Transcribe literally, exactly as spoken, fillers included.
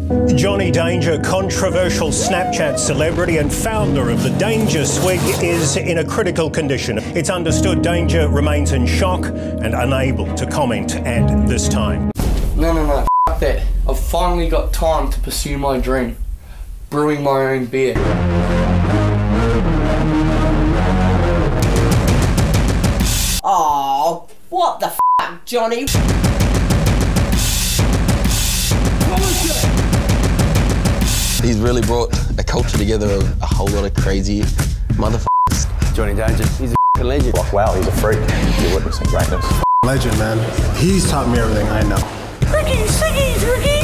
Johnny Danger, controversial Snapchat celebrity and founder of the Danger Swig, is in a critical condition. It's understood Danger remains in shock and unable to comment at this time. No, no, no, f that. I've finally got time to pursue my dream. Brewing my own beer. Oh, what the f***, Johnny? He's really brought a culture together of a whole lot of crazy motherfuckers. Johnny Danger, he's a f***ing legend. Like, wow, he's a freak. You're witnessing greatness. Legend, man. He's taught me everything I know. Ricky, Siggy's, Ricky!